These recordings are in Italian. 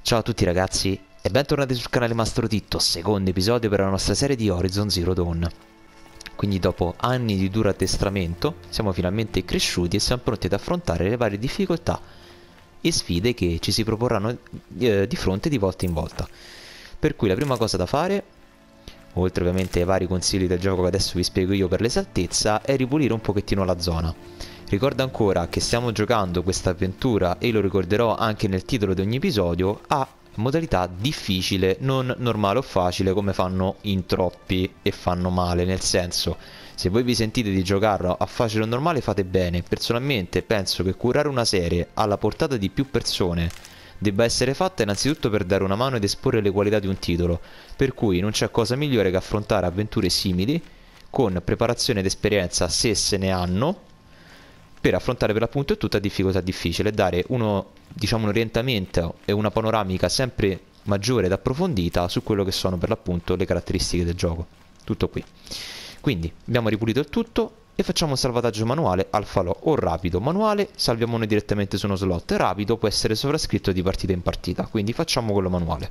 Ciao a tutti ragazzi e bentornati sul canale Mastro Titto, secondo episodio per la nostra serie di Horizon Zero Dawn. Quindi dopo anni di duro addestramento siamo finalmente cresciuti e siamo pronti ad affrontare le varie difficoltà e sfide che ci si proporranno di fronte di volta in volta. Per cui la prima cosa da fare, oltre ovviamente ai vari consigli del gioco che adesso vi spiego io per l'esattezza, è ripulire un pochettino la zona. Ricordo ancora che stiamo giocando questa avventura, e lo ricorderò anche nel titolo di ogni episodio, a modalità difficile, non normale o facile come fanno in troppi e fanno male. Nel senso, se voi vi sentite di giocarlo a facile o normale fate bene. Personalmente penso che curare una serie alla portata di più persone debba essere fatta innanzitutto per dare una mano ed esporre le qualità di un titolo, per cui non c'è cosa migliore che affrontare avventure simili con preparazione ed esperienza, se se ne hanno, per affrontare per l'appunto tutta difficoltà difficile e dare un orientamento e una panoramica sempre maggiore ed approfondita su quello che sono per l'appunto le caratteristiche del gioco. Tutto qui. Quindi abbiamo ripulito il tutto e facciamo un salvataggio manuale al falò o rapido. Manuale salviamo noi direttamente su uno slot, rapido può essere sovrascritto di partita in partita, quindi facciamo quello manuale.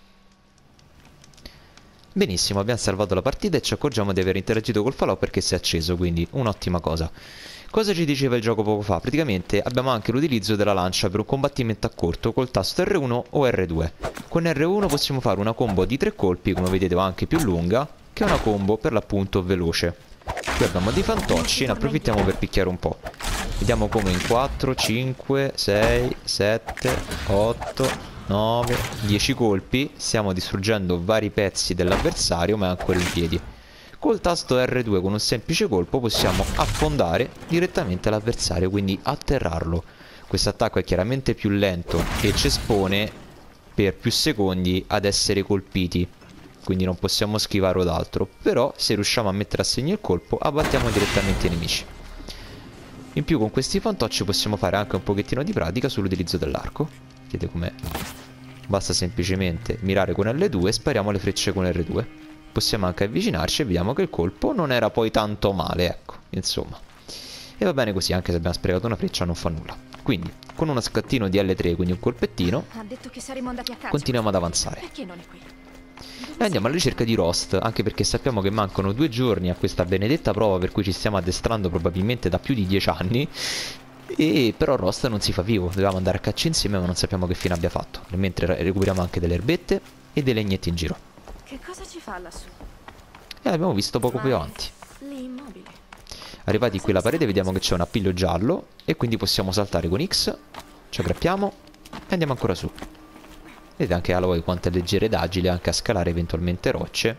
Benissimo, abbiamo salvato la partita e ci accorgiamo di aver interagito col falò perché si è acceso, quindi un'ottima cosa. Cosa ci diceva il gioco poco fa? Praticamente abbiamo anche l'utilizzo della lancia per un combattimento a corto col tasto R1 o R2. Con R1 possiamo fare una combo di 3 colpi, come vedete, o anche più lunga, che è una combo per l'appunto veloce. Qui abbiamo dei fantocci, ne approfittiamo per picchiare un po'. Vediamo come in 4, 5, 6, 7, 8, 9, 10 colpi stiamo distruggendo vari pezzi dell'avversario, ma è ancora in piedi. Col tasto R2 con un semplice colpo possiamo affondare direttamente l'avversario, quindi atterrarlo. Questo attacco è chiaramente più lento e ci espone per più secondi ad essere colpiti, quindi non possiamo schivare o d'altro, però se riusciamo a mettere a segno il colpo abbattiamo direttamente i nemici. In più con questi fantocci possiamo fare anche un pochettino di pratica sull'utilizzo dell'arco. Vedete com'è? Basta semplicemente mirare con L2 e spariamo le frecce con R2. Possiamo anche avvicinarci e vediamo che il colpo non era poi tanto male, ecco, insomma. E va bene così, anche se abbiamo sprecato una freccia non fa nulla. Quindi, con uno scattino di L3, quindi un colpettino, ha detto che saremmo andati a casa. Continuiamo ad avanzare. Perché non è qui? E andiamo alla ricerca di Rost, anche perché sappiamo che mancano 2 giorni a questa benedetta prova per cui ci stiamo addestrando probabilmente da più di 10 anni. E però Rost non si fa vivo, dovevamo andare a caccia insieme ma non sappiamo che fine abbia fatto. Mentre recuperiamo anche delle erbette e dei legnetti in giro. Che cosa ci fa lassù? E l'abbiamo visto poco più avanti. Lì immobile. Arrivati qui alla parete vediamo che c'è un appiglio giallo e quindi possiamo saltare con X, ci aggrappiamo e andiamo ancora su. Vedete anche Aloy quanto è leggera ed agile anche a scalare eventualmente rocce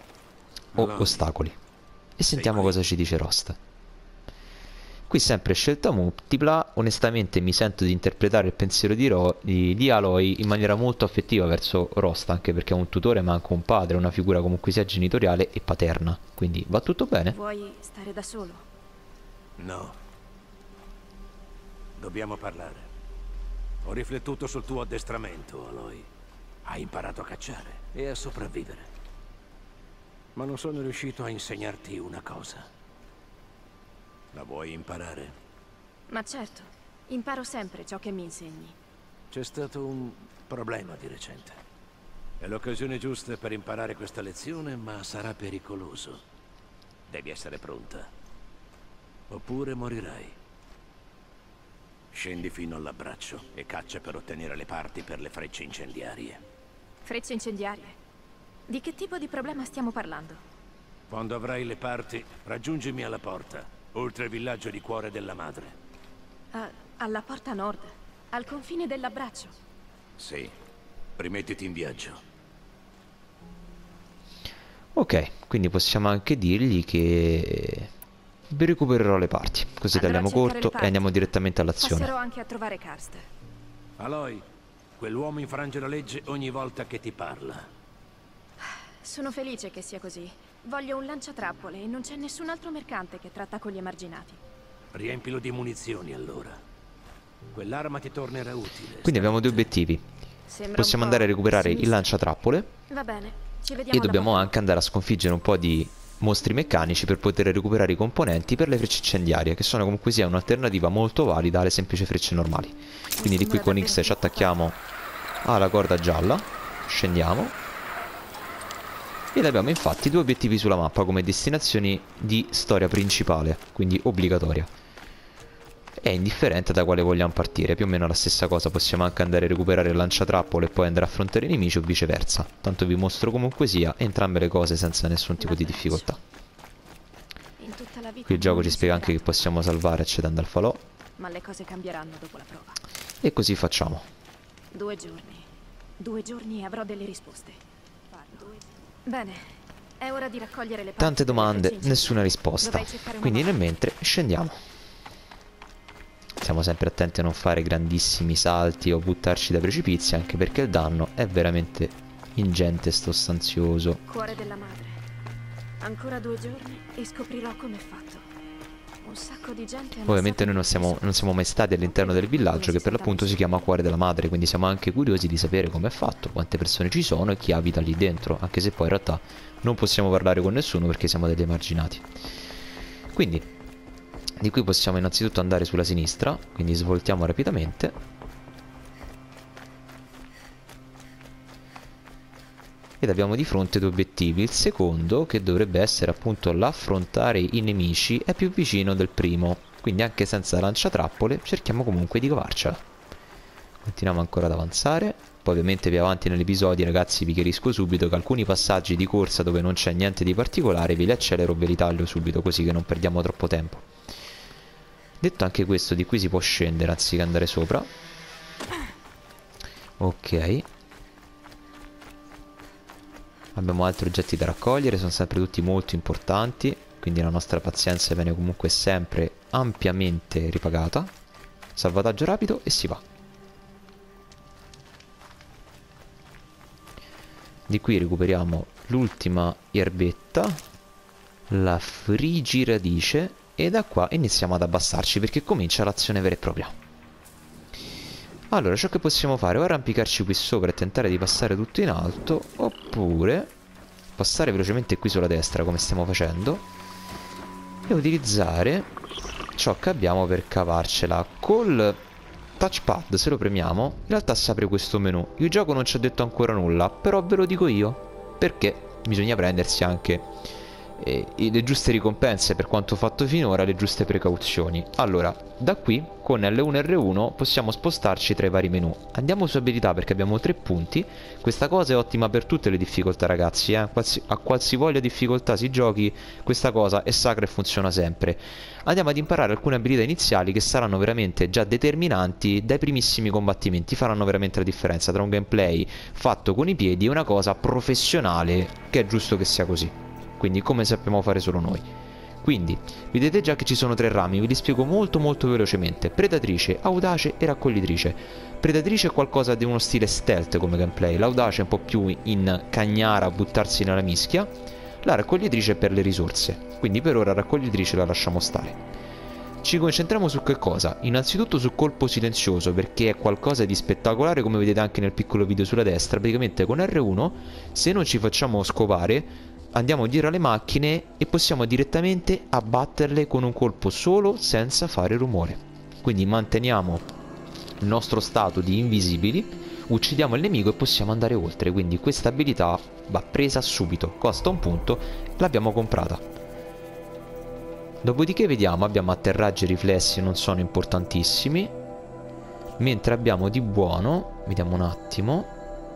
o ostacoli. E sentiamo cosa ci dice Rost. Qui sempre scelta multipla, onestamente mi sento di interpretare il pensiero di Aloy in maniera molto affettiva verso Rost, anche perché è un tutore ma anche un padre, una figura comunque sia genitoriale e paterna, quindi va tutto bene. Vuoi stare da solo? No. Dobbiamo parlare. Ho riflettuto sul tuo addestramento, Aloy. Hai imparato a cacciare e a sopravvivere. Ma non sono riuscito a insegnarti una cosa. La vuoi imparare? Ma certo, imparo sempre ciò che mi insegni. C'è stato un problema di recente. È l'occasione giusta per imparare questa lezione, ma sarà pericoloso. Devi essere pronta. Oppure morirai. Scendi fino all'abbraccio e caccia per ottenere le parti per le frecce incendiarie. Frecce incendiarie? Di che tipo di problema stiamo parlando? Quando avrai le parti, raggiungimi alla porta. Oltre il villaggio di Cuore della Madre. Alla porta nord, al confine dell'abbraccio. Sì, rimettiti in viaggio. Ok, quindi possiamo anche dirgli che vi recupererò le parti, così Andrò a tagliamo cercare corto le e andiamo direttamente all'azione. Passerò anche a trovare Karst. Aloy, quell'uomo infrange la legge ogni volta che ti parla. Sono felice che sia così. Voglio un lanciatrappole e non c'è nessun altro mercante che tratta con gli emarginati. Riempilo di munizioni allora. Quell'arma ti tornerà utile. Quindi abbiamo 2 obiettivi. Possiamo andare a recuperare il lanciatrappole. Va bene, ci vediamo. E dobbiamo anche andare a sconfiggere un po' di mostri meccanici per poter recuperare i componenti per le frecce incendiarie, che sono comunque sia un'alternativa molto valida alle semplici frecce normali. Quindi di qui con X ci attacchiamo ha la corda gialla. Scendiamo. Ed abbiamo infatti 2 obiettivi sulla mappa come destinazioni di storia principale, quindi obbligatoria. È indifferente da quale vogliamo partire, più o meno la stessa cosa, possiamo anche andare a recuperare il lanciatrappole e poi andare a affrontare i nemici o viceversa. Tanto vi mostro comunque sia entrambe le cose senza nessun tipo di difficoltà. Qui il gioco ci spiega anche che possiamo salvare accedendo al falò. Ma le cose cambieranno dopo la prova. E così facciamo. 2 giorni. 2 giorni e avrò delle risposte. Bene, è ora di raccogliere le parti. Tante domande, nessuna risposta. Quindi nel mentre scendiamo. Stiamo sempre attenti a non fare grandissimi salti o buttarci dai precipizi, anche perché il danno è veramente ingente e sostanzioso. Cuore della madre. Ancora 2 giorni e scoprirò come è fatto. Un sacco di gente. Ovviamente noi non siamo mai stati all'interno del villaggio, che per l'appunto si chiama Cuore della Madre, quindi siamo anche curiosi di sapere come è fatto, quante persone ci sono e chi abita lì dentro, anche se poi in realtà non possiamo parlare con nessuno perché siamo degli emarginati. Quindi di qui possiamo innanzitutto andare sulla sinistra, quindi svoltiamo rapidamente. Ed abbiamo di fronte 2 obiettivi. Il secondo, che dovrebbe essere appunto l'affrontare i nemici, è più vicino del primo, quindi anche senza lanciatrappole cerchiamo comunque di cavarcela. Continuiamo ancora ad avanzare. Poi ovviamente più avanti nell'episodio, ragazzi, vi chiarisco subito che alcuni passaggi di corsa dove non c'è niente di particolare ve li accelero o ve li taglio subito, così che non perdiamo troppo tempo. Detto anche questo, di qui si può scendere anziché andare sopra. Ok. Abbiamo altri oggetti da raccogliere, sono sempre tutti molto importanti, quindi la nostra pazienza viene comunque sempre ampiamente ripagata. Salvataggio rapido e si va. Di qui recuperiamo l'ultima erbetta, la frigiradice, e da qua iniziamo ad abbassarci perché comincia l'azione vera e propria. Allora, ciò che possiamo fare è arrampicarci qui sopra e tentare di passare tutto in alto, oppure passare velocemente qui sulla destra come stiamo facendo e utilizzare ciò che abbiamo per cavarcela. Col touchpad, se lo premiamo, in realtà si apre questo menu. Il gioco non ci ha detto ancora nulla, però ve lo dico io, perché bisogna prendersi anche le giuste ricompense per quanto fatto finora, le giuste precauzioni. Allora, da qui con L1 e R1 possiamo spostarci tra i vari menu. Andiamo su abilità perché abbiamo 3 punti. Questa cosa è ottima per tutte le difficoltà, ragazzi, a qualsivoglia difficoltà si giochi, questa cosa è sacra e funziona sempre. Andiamo ad imparare alcune abilità iniziali che saranno veramente già determinanti dai primissimi combattimenti, faranno veramente la differenza tra un gameplay fatto con i piedi e una cosa professionale, che è giusto che sia così, quindi come sappiamo fare solo noi. Quindi vedete già che ci sono 3 rami, ve li spiego molto velocemente: predatrice, audace e raccoglitrice. Predatrice è qualcosa di uno stile stealth come gameplay, l'audace è un po' più in cagnara, buttarsi nella mischia, la raccoglitrice è per le risorse, quindi per ora raccoglitrice la lasciamo stare. Ci concentriamo su che cosa? Innanzitutto su colpo silenzioso, perché è qualcosa di spettacolare, come vedete anche nel piccolo video sulla destra. Praticamente con R1, se non ci facciamo scopare, andiamo dietro alle macchine e possiamo direttamente abbatterle con un colpo solo, senza fare rumore. Quindi manteniamo il nostro stato di invisibili, uccidiamo il nemico e possiamo andare oltre. Quindi questa abilità va presa subito, costa 1 punto, l'abbiamo comprata. Dopodiché vediamo, abbiamo atterraggi e riflessi, non sono importantissimi, mentre abbiamo di buono, vediamo un attimo,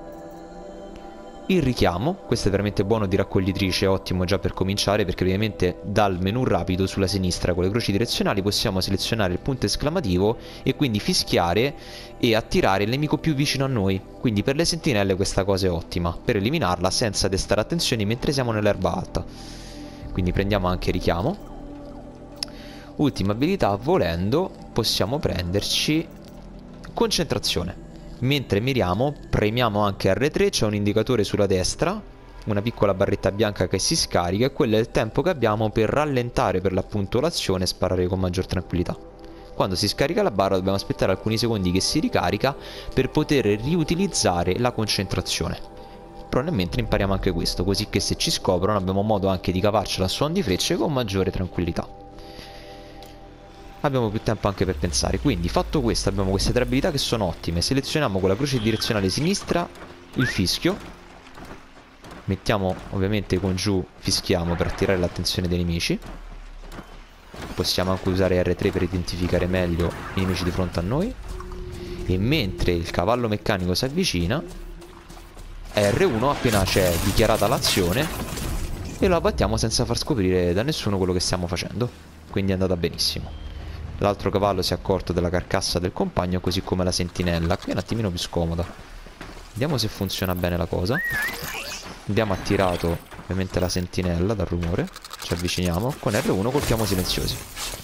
il richiamo. Questo è veramente buono di raccoglitrice, è ottimo già per cominciare, perché ovviamente dal menu rapido sulla sinistra con le croci direzionali possiamo selezionare il punto esclamativo e quindi fischiare e attirare il nemico più vicino a noi. Quindi per le sentinelle questa cosa è ottima, per eliminarla senza destare attenzione mentre siamo nell'erba alta. Quindi prendiamo anche richiamo. Ultima abilità, volendo possiamo prenderci concentrazione. Mentre miriamo, premiamo anche R3, c'è un indicatore sulla destra, una piccola barretta bianca che si scarica, e quello è il tempo che abbiamo per rallentare per l'appunto l'azione e sparare con maggior tranquillità. Quando si scarica la barra dobbiamo aspettare alcuni secondi che si ricarica per poter riutilizzare la concentrazione. Però nel mentre impariamo anche questo, così che se ci scoprono abbiamo modo anche di cavarcela a suon di frecce con maggiore tranquillità. abbiamo più tempo anche per pensare. Quindi fatto questo, abbiamo queste 3 abilità che sono ottime. Selezioniamo con la croce direzionale sinistra il fischio, mettiamo ovviamente con giù, fischiamo per attirare l'attenzione dei nemici. Possiamo anche usare R3 per identificare meglio i nemici di fronte a noi. E mentre il cavallo meccanico si avvicina, R1 appena c'è dichiarata l'azione e lo abbattiamo senza far scoprire da nessuno quello che stiamo facendo. Quindi è andata benissimo. L'altro cavallo si è accorto della carcassa del compagno, così come la sentinella. Qui è un attimino più scomoda. Vediamo se funziona bene la cosa. Abbiamo attirato ovviamente la sentinella dal rumore. Ci avviciniamo. Con R1 colpiamo silenziosi.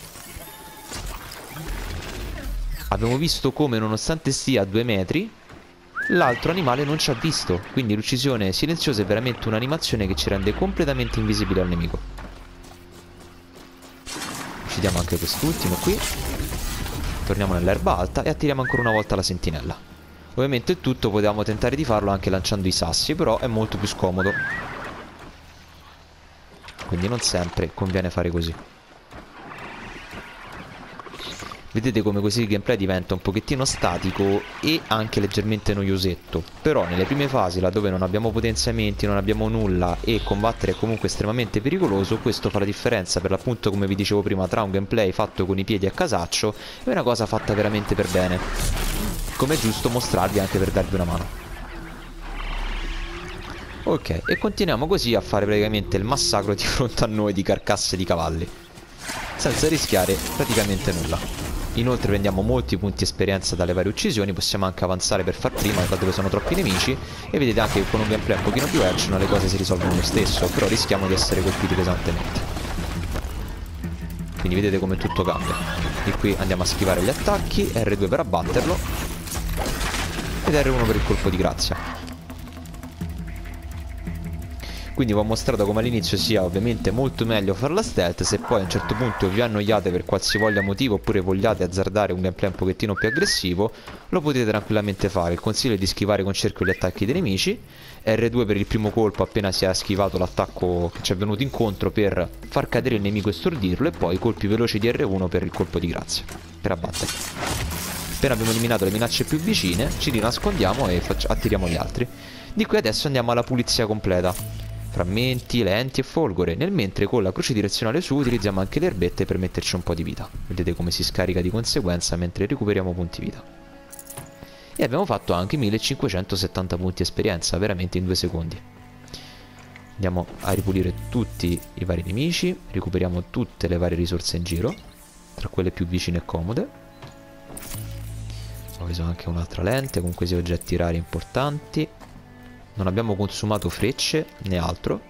Abbiamo visto come, nonostante stia a 2 metri, l'altro animale non ci ha visto. Quindi l'uccisione silenziosa è veramente un'animazione che ci rende completamente invisibili al nemico. Uccidiamo anche quest'ultimo qui. Torniamo nell'erba alta e attiriamo ancora una volta la sentinella. Ovviamente tutto potevamo tentare di farlo anche lanciando i sassi, però è molto più scomodo. Quindi non sempre conviene fare così. Vedete come così il gameplay diventa un pochettino statico e anche leggermente noiosetto. Però nelle prime fasi, laddove non abbiamo potenziamenti, non abbiamo nulla e combattere è comunque estremamente pericoloso, questo fa la differenza, per l'appunto, come vi dicevo prima, tra un gameplay fatto con i piedi a casaccio e una cosa fatta veramente per bene. Come è giusto mostrarvi anche per darvi una mano. Ok, e continuiamo così a fare praticamente il massacro di fronte a noi di carcasse di cavalli, senza rischiare praticamente nulla. Inoltre prendiamo molti punti esperienza dalle varie uccisioni. Possiamo anche avanzare per far prima da dove sono troppi nemici. E vedete anche che con un gameplay un pochino più action le cose si risolvono lo stesso, però rischiamo di essere colpiti pesantemente. Quindi vedete come tutto cambia. Di qui andiamo a schivare gli attacchi, R2 per abbatterlo ed R1 per il colpo di grazia. Quindi vi ho mostrato come all'inizio sia ovviamente molto meglio fare la stealth. Se poi a un certo punto vi annoiate per qualsivoglia motivo oppure vogliate azzardare un gameplay un pochettino più aggressivo, lo potete tranquillamente fare. Il consiglio è di schivare con cerchio gli attacchi dei nemici, R2 per il primo colpo appena si è schivato l'attacco che ci è venuto incontro per far cadere il nemico e stordirlo, e poi colpi veloci di R1 per il colpo di grazia, per abbatterlo. Appena abbiamo eliminato le minacce più vicine, ci rinascondiamo e attiriamo gli altri. Di qui adesso andiamo alla pulizia completa. Frammenti, lenti e folgore. Nel mentre con la croce direzionale su utilizziamo anche le erbette per metterci un po' di vita. Vedete come si scarica di conseguenza mentre recuperiamo punti vita. E abbiamo fatto anche 1570 punti esperienza, veramente in 2 secondi. Andiamo a ripulire tutti i vari nemici. Recuperiamo tutte le varie risorse in giro, tra quelle più vicine e comode. Ho preso anche un'altra lente con questi oggetti rari importanti. Non abbiamo consumato frecce né altro.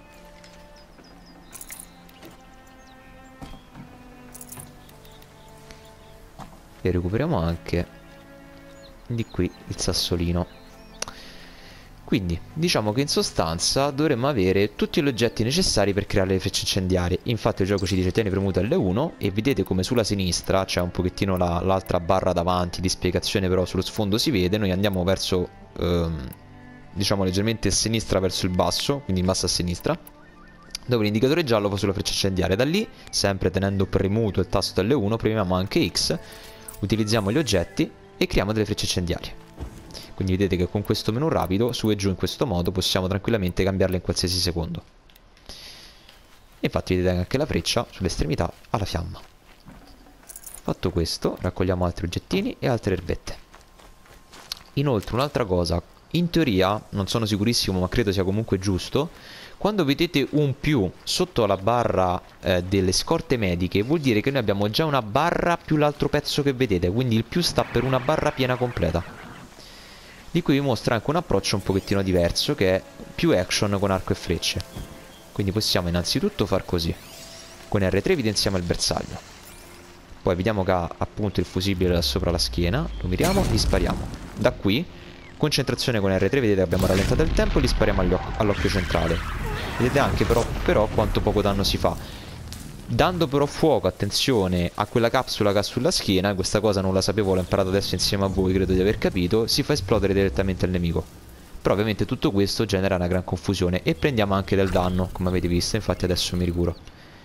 E recuperiamo anche di qui il sassolino. Quindi diciamo che in sostanza dovremmo avere tutti gli oggetti necessari per creare le frecce incendiarie. Infatti il gioco ci dice tieni premuto L1 e vedete come sulla sinistra c'è un pochettino l'altra barra davanti di spiegazione, però sullo sfondo si vede. Noi andiamo verso diciamo leggermente a sinistra verso il basso, quindi in basso a sinistra, dove l'indicatore giallo va sulla freccia incendiaria. Da lì, sempre tenendo premuto il tasto L1, premiamo anche X, utilizziamo gli oggetti e creiamo delle frecce incendiarie. Quindi vedete che con questo menu rapido, su e giù in questo modo, possiamo tranquillamente cambiarle in qualsiasi secondo. E infatti vedete anche la freccia sull'estremità alla fiamma. Fatto questo, raccogliamo altri oggettini e altre erbette. Inoltre un'altra cosa, in teoria, non sono sicurissimo ma credo sia comunque giusto, quando vedete un più sotto la barra delle scorte mediche, vuol dire che noi abbiamo già una barra più l'altro pezzo che vedete, quindi il più sta per una barra piena completa. Di cui vi mostra anche un approccio un pochettino diverso, che è più action con arco e frecce. Quindi possiamo innanzitutto far così. Con R3 evidenziamo il bersaglio. Poi vediamo che ha appunto il fusibile là sopra la schiena, lo miriamo, gli spariamo. Da qui concentrazione con R3, vedete abbiamo rallentato il tempo e li spariamo all'occhio centrale. Vedete anche però quanto poco danno si fa. Dando però fuoco, attenzione, a quella capsula che ha sulla schiena, questa cosa non la sapevo, l'ho imparato adesso insieme a voi, credo di aver capito, si fa esplodere direttamente il nemico. Però ovviamente tutto questo genera una gran confusione e prendiamo anche del danno, come avete visto, infatti adesso mi ricuro.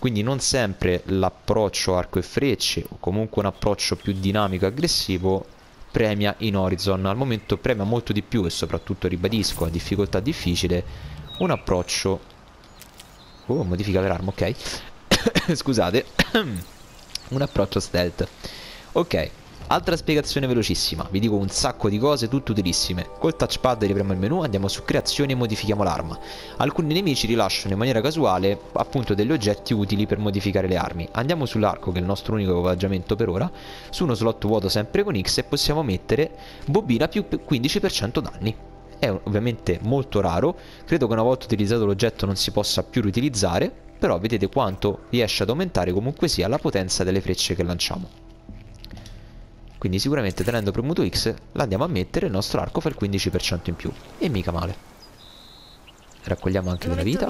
quindi non sempre l'approccio arco e frecce o comunque un approccio più dinamico e aggressivo premia in Horizon. Al momento premia molto di più, e soprattutto ribadisco a difficoltà difficile, un approccio... oh, modifica l'arma, ok. Scusate. Un approccio stealth. Ok, altra spiegazione velocissima. Vi dico un sacco di cose, tutte utilissime. Col touchpad riapriamo il menu, andiamo su creazioni e modifichiamo l'arma. Alcuni nemici rilasciano in maniera casuale appunto degli oggetti utili per modificare le armi. Andiamo sull'arco, che è il nostro unico equipaggiamento per ora, su uno slot vuoto sempre con X, e possiamo mettere bobina più 15% danni. È ovviamente molto raro, credo che una volta utilizzato l'oggetto non si possa più riutilizzare, però vedete quanto riesce ad aumentare comunque sia la potenza delle frecce che lanciamo. Quindi sicuramente tenendo premuto X la andiamo a mettere, il nostro arco fa il 15% in più, e mica male. Raccogliamo anche della vita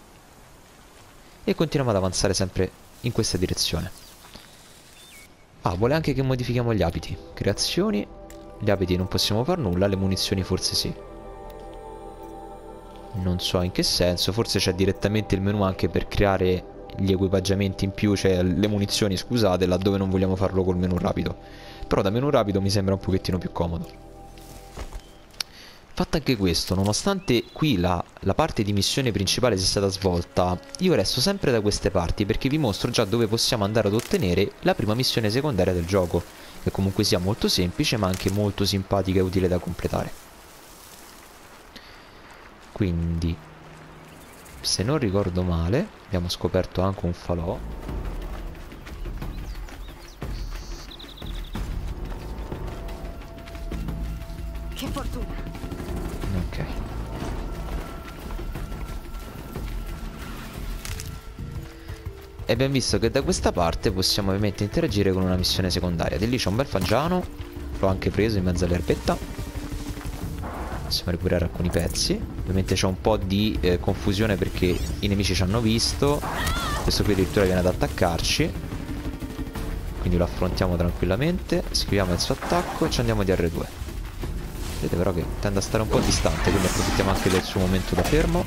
e continuiamo ad avanzare sempre in questa direzione. Ah, vuole anche che modifichiamo gli abiti. Creazioni. Gli abiti non possiamo far nulla, le munizioni forse sì. Non so in che senso, forse c'è direttamente il menu anche per creare gli equipaggiamenti in più, cioè le munizioni, scusate, laddove non vogliamo farlo col menu rapido. Però da menu rapido mi sembra un pochettino più comodo. Fatto anche questo, nonostante qui la parte di missione principale sia stata svolta, io resto sempre da queste parti perché vi mostro già dove possiamo andare ad ottenere la prima missione secondaria del gioco, che comunque sia molto semplice ma anche molto simpatica e utile da completare. Quindi, se non ricordo male, abbiamo scoperto anche un falò. Che fortuna. Ok. E abbiamo visto che da questa parte possiamo ovviamente interagire con una missione secondaria. Di lì c'è un bel fagiano, l'ho anche preso in mezzo all'erbetta. Possiamo recuperare alcuni pezzi. Ovviamente c'è un po' di confusione perché i nemici ci hanno visto. Questo qui addirittura viene ad attaccarci, quindi lo affrontiamo tranquillamente. Scriviamo il suo attacco e ci andiamo di R2. Vedete però che tende a stare un po' distante, quindi approfittiamo anche del suo momento da fermo.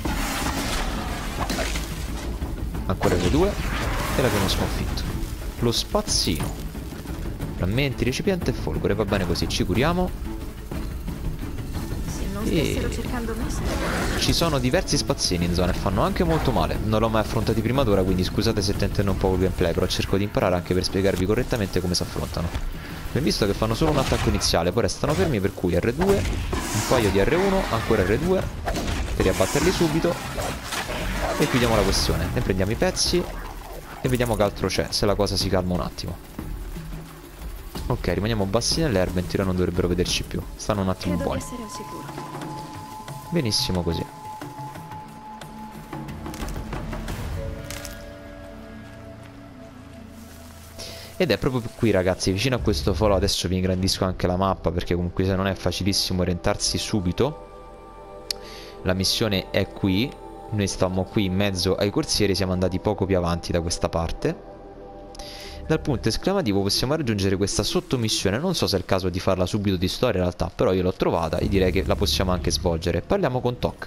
Ancora R2 e l'abbiamo sconfitto. Lo spazzino. Frammenti, recipiente e folgore. Va bene così, ci curiamo. E cercando me, ci sono diversi spazzini in zona e fanno anche molto male. Non l'ho mai affrontati prima d'ora, quindi scusate se tenteno un po' il gameplay, però cerco di imparare anche per spiegarvi correttamente come si affrontano. Abbiamo visto che fanno solo un attacco iniziale, poi restano fermi, per cui R2, un paio di R1, ancora R2 per riabbatterli subito, e chiudiamo la questione. Ne prendiamo i pezzi e vediamo che altro c'è, se la cosa si calma un attimo. Ok, rimaniamo bassi nell'erba, in teoria non dovrebbero vederci più. Stanno un attimo buoni. Credo di essere al sicuro. Benissimo così. Ed è proprio qui, ragazzi, vicino a questo falò. Adesso vi ingrandisco anche la mappa, perché comunque se non è facilissimo orientarsi subito. La missione è qui. Noi stavamo qui in mezzo ai corsieri, siamo andati poco più avanti da questa parte. Dal punto esclamativo possiamo raggiungere questa sottomissione. Non so se è il caso di farla subito di storia in realtà, però io l'ho trovata e direi che la possiamo anche svolgere. Parliamo con Toc.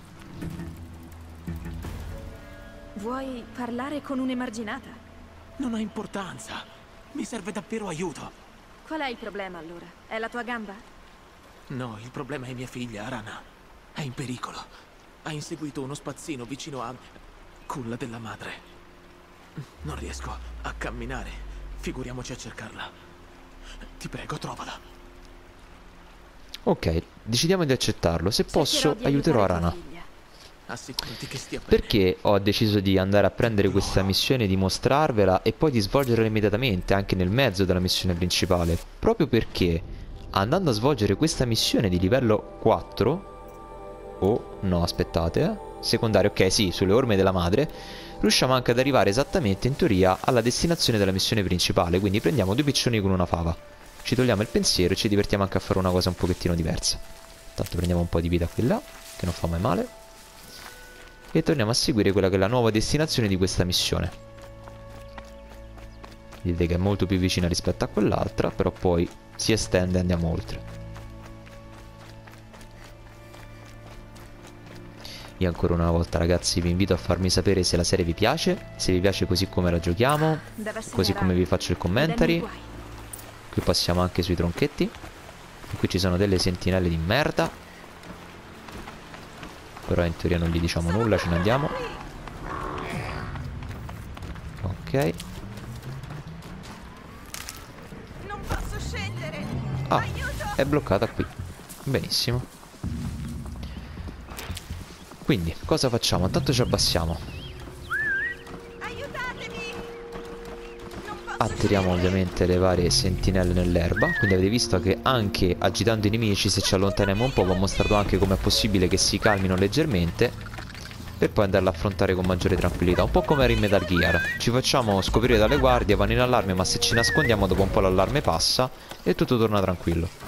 Vuoi parlare con un'emarginata? Non ha importanza. Mi serve davvero aiuto. Qual è il problema allora? È la tua gamba? No, il problema è mia figlia, Arana. È in pericolo. Ha inseguito uno spazzino vicino a... culla della madre. Non riesco a camminare. Figuriamoci a cercarla. Ti prego, trovala. Ok, decidiamo di accettarlo. Se posso, aiuterò Arana. Assicurati che stia bene. Perché ho deciso di andare a prendere questa missione, di mostrarvela e poi di svolgerla immediatamente, anche nel mezzo della missione principale? Proprio perché andando a svolgere questa missione di livello 4... oh, no, aspettate, secondario, ok, sì, sulle orme della madre, riusciamo anche ad arrivare esattamente, in teoria, alla destinazione della missione principale. Quindi prendiamo due piccioni con una fava, ci togliamo il pensiero e ci divertiamo anche a fare una cosa un pochettino diversa. Intanto prendiamo un po' di vita qui là, che non fa mai male, e torniamo a seguire quella che è la nuova destinazione di questa missione. Vedete che è molto più vicina rispetto a quell'altra, però poi si estende e andiamo oltre. Io ancora una volta, ragazzi, vi invito a farmi sapere se la serie vi piace, se vi piace così come la giochiamo, così come vi faccio il commentary. Qui passiamo anche sui tronchetti. E qui ci sono delle sentinelle di merda. Però in teoria non gli diciamo nulla, ce ne andiamo. Ok. Ah, è bloccata qui. Benissimo. Quindi, cosa facciamo? Intanto ci abbassiamo. Attiriamo ovviamente le varie sentinelle nell'erba. Quindi avete visto che anche agitando i nemici, se ci allontaniamo un po', vi ho mostrato anche come è possibile che si calmino leggermente, per poi andarla a affrontare con maggiore tranquillità. Un po' come era in Metal Gear. Ci facciamo scoprire dalle guardie, vanno in allarme, ma se ci nascondiamo dopo un po' l'allarme passa e tutto torna tranquillo.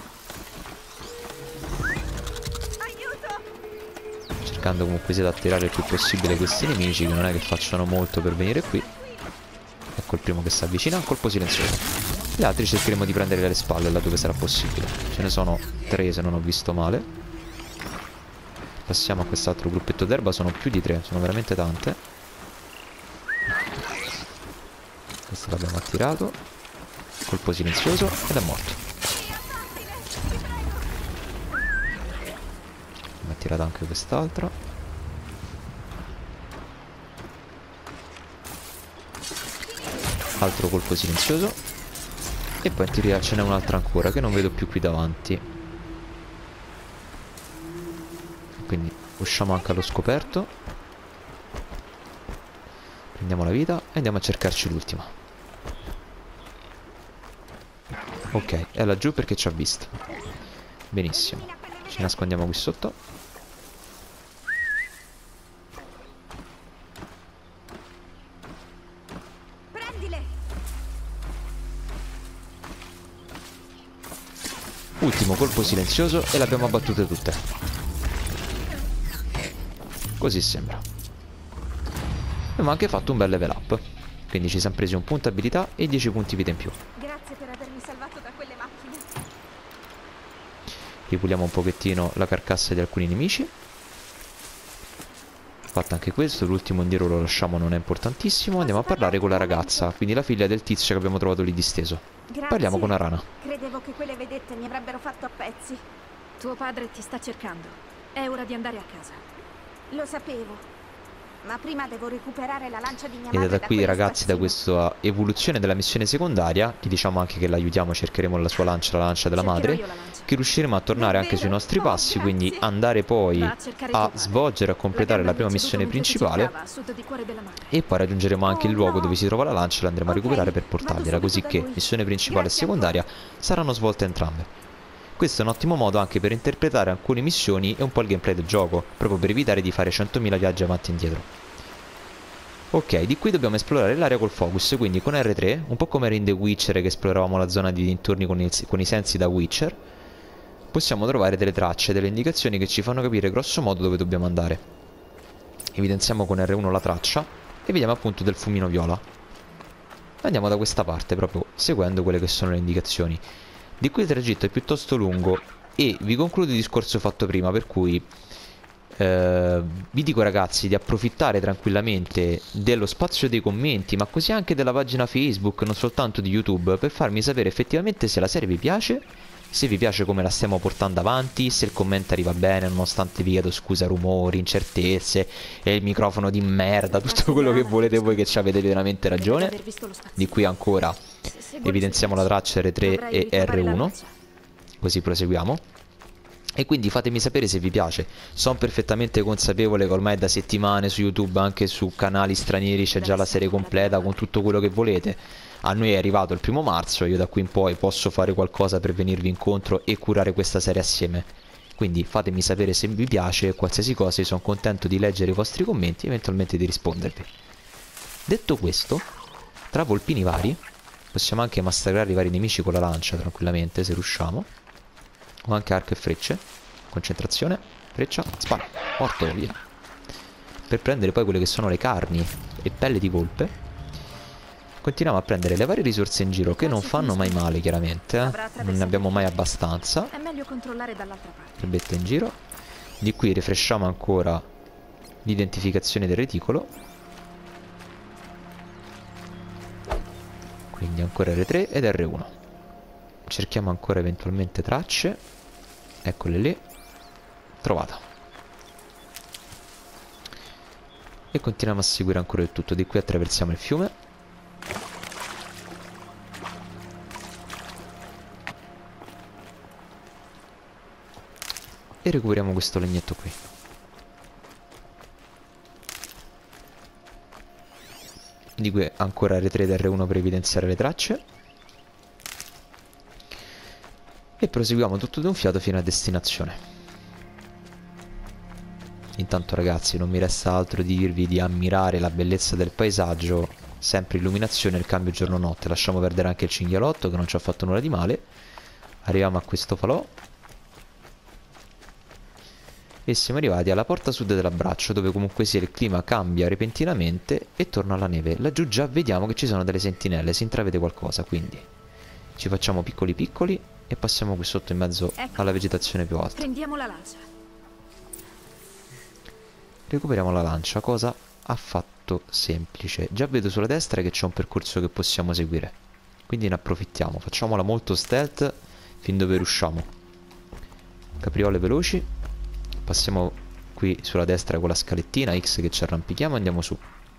Cercando comunque sia di attirare il più possibile questi nemici, che non è che facciano molto per venire qui. Ecco il primo che si avvicina, colpo silenzioso. Gli altri cercheremo di prendere alle spalle laddove sarà possibile. Ce ne sono 3 se non ho visto male. Passiamo a quest'altro gruppetto d'erba, sono più di 3, sono veramente tante. Questo l'abbiamo attirato. Colpo silenzioso ed è morto. Abbiamo attirato anche quest'altro. Altro colpo silenzioso. E poi in teoria ce n'è un'altra ancora che non vedo più qui davanti. Quindi usciamo anche allo scoperto. Prendiamo la vita e andiamo a cercarci l'ultima. Ok, è laggiù perché ci ha visto. Benissimo. Ci nascondiamo qui sotto. Ultimo colpo silenzioso e le abbiamo abbattute tutte. Così sembra. Abbiamo anche fatto un bel level up. Quindi ci siamo presi un punto abilità e 10 punti vita in più. Grazie per avermi salvato da quelle macchine. Ripuliamo un pochettino la carcassa di alcuni nemici. Fatto anche questo, l'ultimo indietro lo lasciamo, non è importantissimo. Andiamo a parlare con la ragazza, quindi la figlia del tizio che abbiamo trovato lì disteso. Grazie. Parliamo con Arana. Credevo che quelle vedette mi avrebbero fatto a pezzi. Tuo padre ti sta cercando. È ora di andare a casa. Lo sapevo. Ma prima devo recuperare la lancia di mia madre. Ed è da qui, ragazzi, da questa evoluzione della missione secondaria, gli diciamo anche che l'aiutiamo, cercheremo la sua lancia, la lancia della madre, che riusciremo a tornare anche sui nostri passi, quindi andare poi a svolgere, a completare la prima missione principale e poi raggiungeremo anche il luogo dove si trova la lancia e la andremo a recuperare per portargliela, così che missione principale e secondaria saranno svolte entrambe. Questo è un ottimo modo anche per interpretare alcune missioni e un po' il gameplay del gioco, proprio per evitare di fare 100.000 viaggi avanti e indietro. Ok, di qui dobbiamo esplorare l'area col focus, quindi con R3, un po' come era in The Witcher che esploravamo la zona di dintorni con i sensi da Witcher, possiamo trovare delle tracce, delle indicazioni che ci fanno capire grosso modo dove dobbiamo andare. Evidenziamo con R1 la traccia e vediamo appunto del fumino viola. Andiamo da questa parte, proprio seguendo quelle che sono le indicazioni. Di qui il tragitto è piuttosto lungo e vi concludo il discorso fatto prima, per cui vi dico, ragazzi, di approfittare tranquillamente dello spazio dei commenti, ma così anche della pagina Facebook, non soltanto di YouTube, per farmi sapere effettivamente se la serie vi piace, se vi piace come la stiamo portando avanti, se il commento arriva bene nonostante vi chiedo scusa rumori, incertezze e il microfono di merda, tutto quello che volete voi, che ci avete veramente ragione. Di qui ancora evidenziamo la traccia R3 e R1, così proseguiamo. E quindi fatemi sapere se vi piace. Sono perfettamente consapevole che ormai da settimane su YouTube, anche su canali stranieri, c'è già la serie completa con tutto quello che volete. A noi è arrivato il 1° marzo, io da qui in poi posso fare qualcosa per venirvi incontro e curare questa serie assieme. Quindi fatemi sapere se vi piace, qualsiasi cosa, io sono contento di leggere i vostri commenti e eventualmente di rispondervi. Detto questo, tra volpini vari, possiamo anche massacrare i vari nemici con la lancia tranquillamente, se riusciamo. O anche arco e frecce. Concentrazione, freccia, spara, morto, via. Per prendere poi quelle che sono le carni e pelle di volpe. Continuiamo a prendere le varie risorse in giro, che non fanno mai male, chiaramente, non ne abbiamo mai abbastanza. È meglio controllare dall'altra parte. Erbette in giro. Di qui rifresciamo ancora l'identificazione del reticolo. Quindi ancora R3 ed R1. Cerchiamo ancora eventualmente tracce. Eccole lì. Trovata. E continuiamo a seguire ancora il tutto. Di qui attraversiamo il fiume. E recuperiamo questo legnetto qui. Di qui ancora R3 ed R1 per evidenziare le tracce. E proseguiamo tutto d'un fiato fino a destinazione. Intanto ragazzi non mi resta altro di dirvi di ammirare la bellezza del paesaggio. Sempre illuminazione, il cambio giorno-notte. Lasciamo perdere anche il cinghialotto che non ci ha fatto nulla di male. Arriviamo a questo falò. E siamo arrivati alla porta sud dell'abbraccio, dove comunque sia il clima cambia repentinamente e torna alla neve. Laggiù già vediamo che ci sono delle sentinelle, si intravede qualcosa, quindi ci facciamo piccoli piccoli e passiamo qui sotto in mezzo alla vegetazione più alta. Prendiamo la lancia. Recuperiamo la lancia, cosa affatto semplice. Già vedo sulla destra che c'è un percorso che possiamo seguire, quindi ne approfittiamo, facciamola molto stealth fin dove riusciamo. Capriole veloci. Passiamo qui sulla destra con la scalettina X che ci arrampichiamo e andiamo su.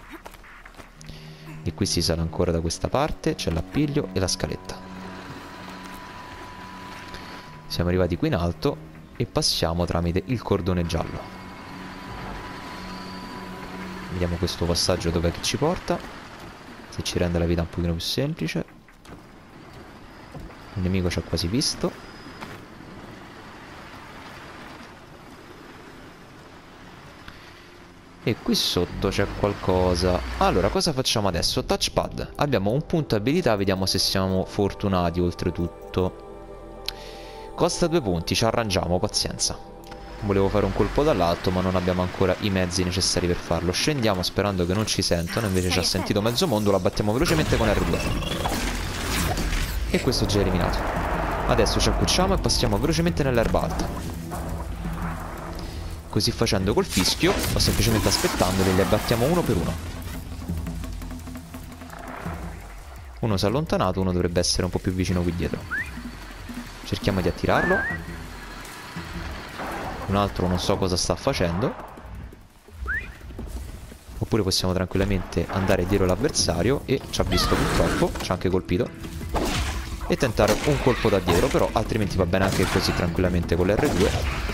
Di qui si sale ancora da questa parte, c'è l'appiglio e la scaletta. Siamo arrivati qui in alto e passiamo tramite il cordone giallo. Vediamo questo passaggio dov'è che ci porta, se ci rende la vita un pochino più semplice. Il nemico ci ha quasi visto. E qui sotto c'è qualcosa. Allora, cosa facciamo adesso? Touchpad. Abbiamo un punto abilità, vediamo se siamo fortunati oltretutto. Costa 2 punti, ci arrangiamo, pazienza. Volevo fare un colpo dall'alto, ma non abbiamo ancora i mezzi necessari per farlo. Scendiamo sperando che non ci sentano, invece ci ha sentito mezzo mondo, lo abbattiamo velocemente con R2. E questo già è eliminato. Adesso ci accucciamo e passiamo velocemente nell'erba alta. Così facendo col fischio, o semplicemente aspettandoli, li abbattiamo uno per uno. Uno si è allontanato, uno dovrebbe essere un po' più vicino qui dietro. Cerchiamo di attirarlo. Un altro non so cosa sta facendo. Oppure possiamo tranquillamente andare dietro l'avversario e ci ha visto purtroppo, ci ha anche colpito. E tentare un colpo da dietro, però altrimenti va bene anche così tranquillamente con l'R2.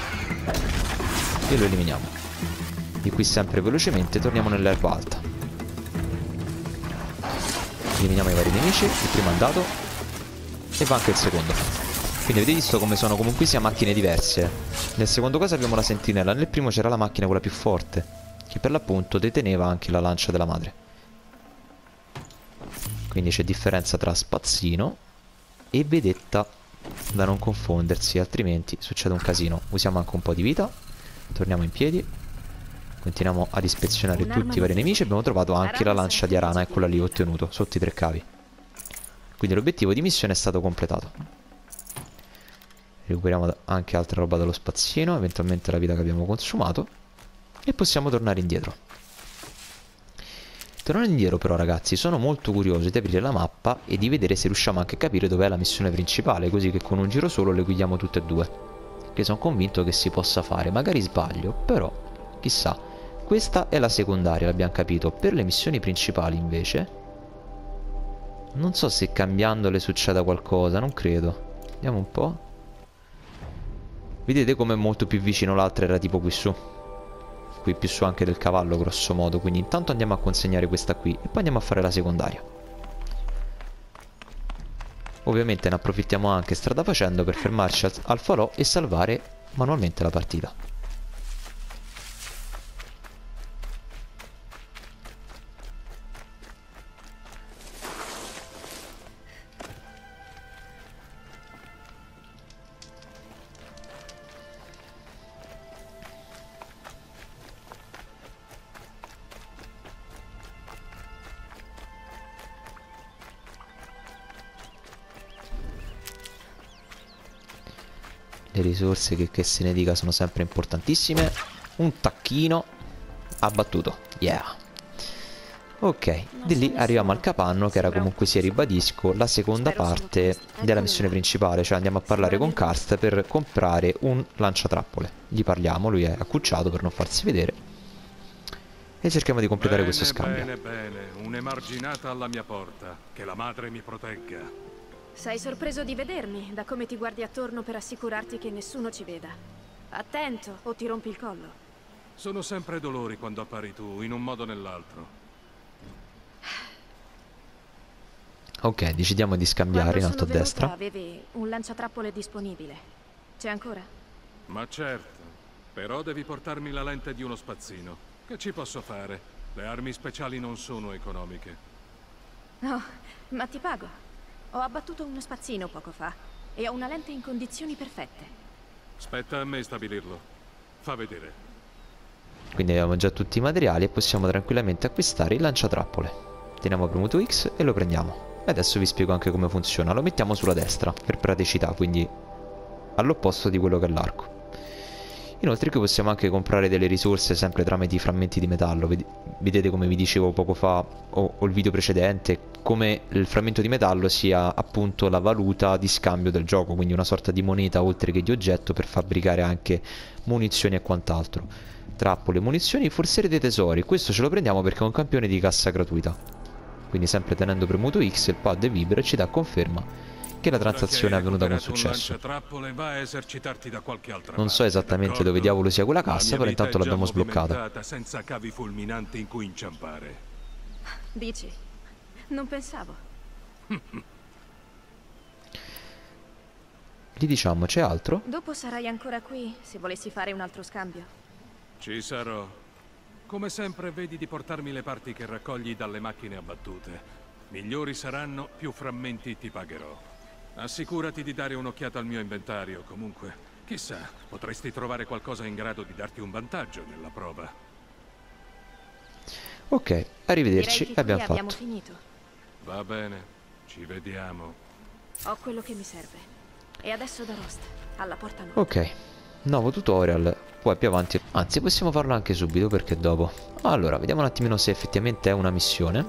E lo eliminiamo. Di qui sempre velocemente torniamo nell'erba alta. Eliminiamo i vari nemici. Il primo è andato e va anche il secondo. Quindi avete visto come sono comunque sia macchine diverse. Nel secondo caso abbiamo la sentinella, nel primo c'era la macchina quella più forte, che per l'appunto deteneva anche la lancia della madre. Quindi c'è differenza tra spazzino e vedetta, da non confondersi, altrimenti succede un casino. Usiamo anche un po' di vita. Torniamo in piedi. Continuiamo ad ispezionare tutti i vari nemici. Abbiamo trovato anche la lancia di Arana, eccola lì, ottenuto, sotto i 3 cavi. Quindi l'obiettivo di missione è stato completato. Recuperiamo anche altra roba dallo spazzino, eventualmente la vita che abbiamo consumato. E possiamo tornare indietro. Tornando indietro però ragazzi, sono molto curioso di aprire la mappa e di vedere se riusciamo anche a capire dov'è la missione principale, così che con un giro solo le guidiamo tutte e due. Che sono convinto che si possa fare, magari sbaglio, però chissà. Questa è la secondaria, l'abbiamo capito. Per le missioni principali invece non so se cambiandole succeda qualcosa, non credo. Vediamo un po'. Vedete come è molto più vicino, l'altra era tipo qui su. Qui più su anche del cavallo grosso modo. Quindi intanto andiamo a consegnare questa qui e poi andiamo a fare la secondaria. Ovviamente ne approfittiamo anche strada facendo per fermarci al falò e salvare manualmente la partita. Le risorse che se ne dica sono sempre importantissime. Un tacchino. abbattuto. Yeah. Ok, di lì arriviamo al capanno, che era comunque, sia ribadisco, la seconda parte della missione principale. Cioè andiamo a parlare con Karst per comprare un lanciatrappole. Gli parliamo, lui è accucciato per non farsi vedere, e cerchiamo di completare questo scambio. Bene, bene, un'emarginata alla mia porta. Che la madre mi protegga. Sei sorpreso di vedermi, da come ti guardi attorno per assicurarti che nessuno ci veda. Attento, o ti rompi il collo. Sono sempre dolori quando appari tu, in un modo o nell'altro. Ok, decidiamo di scambiare in alto a destra. Avevi un lanciatrappole disponibile. C'è ancora? Ma certo, però devi portarmi la lente di uno spazzino. Che ci posso fare? Le armi speciali non sono economiche. No, ma ti pago. Ho abbattuto uno spazzino poco fa e ho una lente in condizioni perfette. Spetta a me stabilirlo. Fa vedere. Quindi abbiamo già tutti i materiali e possiamo tranquillamente acquistare il lanciatrappole. Teniamo premuto X e lo prendiamo. E adesso vi spiego anche come funziona. Lo mettiamo sulla destra per praticità, quindi all'opposto di quello che è l'arco. Inoltre qui possiamo anche comprare delle risorse sempre tramite i frammenti di metallo. Vedete, come vi dicevo poco fa o il video precedente, come il frammento di metallo sia appunto la valuta di scambio del gioco, quindi una sorta di moneta oltre che di oggetto per fabbricare anche munizioni e quant'altro. Trappole, munizioni, forziere dei tesori. Questo ce lo prendiamo perché è un campione di cassa gratuita. Quindi sempre tenendo premuto X il pad vibra e ci dà conferma che la transazione è avvenuta con successo. Non so esattamente dove diavolo sia quella cassa, però intanto l'abbiamo sbloccata. Senza cavi fulminanti in cui inciampare. Dici? Non pensavo. Gli diciamo, c'è altro? Dopo sarai ancora qui se volessi fare un altro scambio. Ci sarò. Come sempre vedi di portarmi le parti che raccogli dalle macchine abbattute. Migliori saranno, più frammenti ti pagherò. Assicurati di dare un'occhiata al mio inventario, comunque. Chissà, potresti trovare qualcosa in grado di darti un vantaggio nella prova. Ok, arrivederci, abbiamo fatto. Abbiamo finito. Va bene, ci vediamo. Ho quello che mi serve. E adesso da Rost, alla porta nuova. Ok, nuovo tutorial. Poi più avanti, anzi possiamo farlo anche subito perché dopo. Allora, vediamo un attimino se effettivamente è una missione.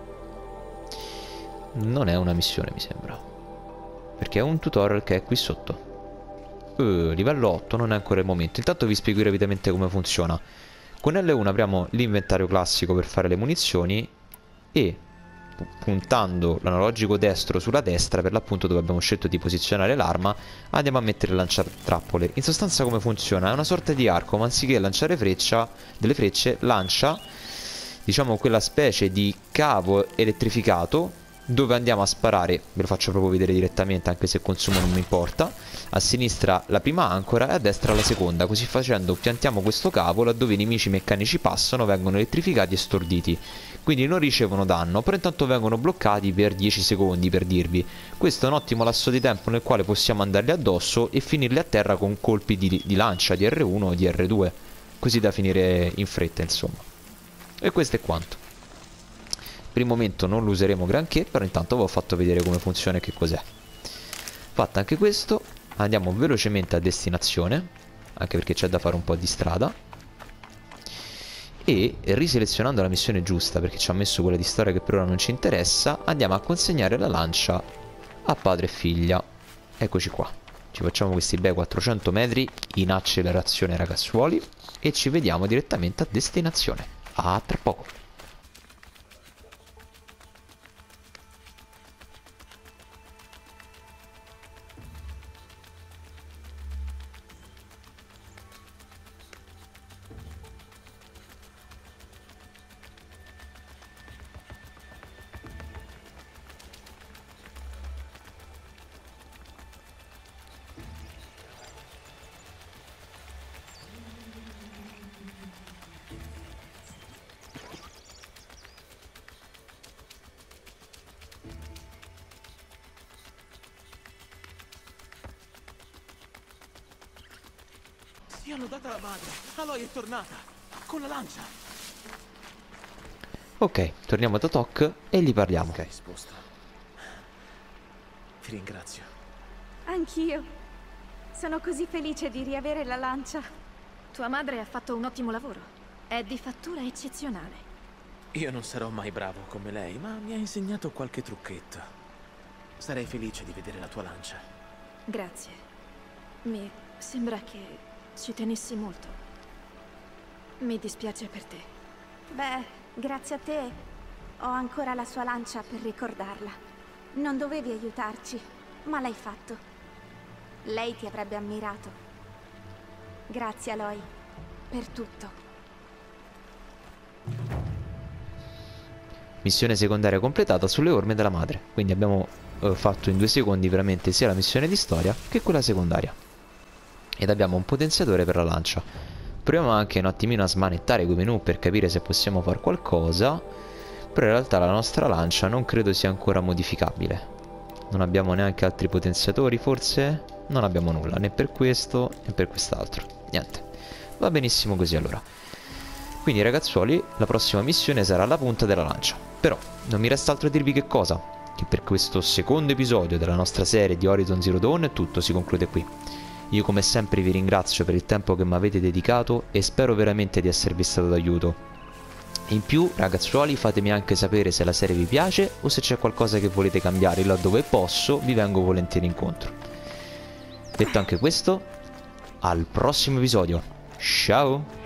Non è una missione, mi sembra, perché è un tutorial che è qui sotto. Livello 8, non è ancora il momento. Intanto vi spiego rapidamente come funziona. Con L1 apriamo l'inventario classico per fare le munizioni e puntando l'analogico destro sulla destra, per l'appunto dove abbiamo scelto di posizionare l'arma, andiamo a mettere il lanciatrappole. In sostanza come funziona? È una sorta di arco, ma anziché lanciare delle frecce, lancia, diciamo, quella specie di cavo elettrificato dove andiamo a sparare. Ve lo faccio proprio vedere direttamente, anche se il consumo non mi importa. A sinistra la prima ancora e a destra la seconda. Così facendo piantiamo questo cavo laddove i nemici meccanici passano, vengono elettrificati e storditi, quindi non ricevono danno, però intanto vengono bloccati per 10 secondi, per dirvi. Questo è un ottimo lasso di tempo nel quale possiamo andarli addosso e finirli a terra con colpi di lancia di R1 o di R2, così da finire in fretta, insomma. E questo è quanto. Per il momento non lo useremo granché, però intanto vi ho fatto vedere come funziona e che cos'è. Fatto anche questo, andiamo velocemente a destinazione, anche perché c'è da fare un po' di strada, e riselezionando la missione giusta, perché ci ha messo quella di storia che per ora non ci interessa, andiamo a consegnare la lancia a padre e figlia. Eccoci qua, ci facciamo questi bei 400 metri in accelerazione, ragazzuoli, e ci vediamo direttamente a destinazione. A tra poco. Ti hanno data la madre. Aloy è tornata. Con la lancia. Ok, torniamo da Tok e gli parliamo. Ok, sposta. Ti ringrazio. Anch'io. Sono così felice di riavere la lancia. Tua madre ha fatto un ottimo lavoro. È di fattura eccezionale. Io non sarò mai bravo come lei, ma mi ha insegnato qualche trucchetto. Sarei felice di vedere la tua lancia. Grazie. Mi sembra che ci tenessi molto. Mi dispiace per te. Beh, grazie a te ho ancora la sua lancia per ricordarla. Non dovevi aiutarci, ma l'hai fatto. Lei ti avrebbe ammirato. Grazie, Aloy, per tutto. Missione secondaria completata sulle orme della madre. Quindi abbiamo fatto in 2 secondi veramente sia la missione di storia che quella secondaria. Ed abbiamo un potenziatore per la lancia. Proviamo anche un attimino a smanettare quei menu per capire se possiamo fare qualcosa. Però in realtà la nostra lancia non credo sia ancora modificabile. Non abbiamo neanche altri potenziatori forse? Non abbiamo nulla, né per questo né per quest'altro. Niente. Va benissimo così allora. Quindi ragazzuoli, la prossima missione sarà la punta della lancia. Però non mi resta altro dirvi che cosa, che per questo secondo episodio della nostra serie di Horizon Zero Dawn tutto si conclude qui. Io come sempre vi ringrazio per il tempo che mi avete dedicato e spero veramente di esservi stato d'aiuto. In più ragazzuoli, fatemi anche sapere se la serie vi piace o se c'è qualcosa che volete cambiare. Laddove posso vi vengo volentieri incontro. Detto anche questo, al prossimo episodio. Ciao!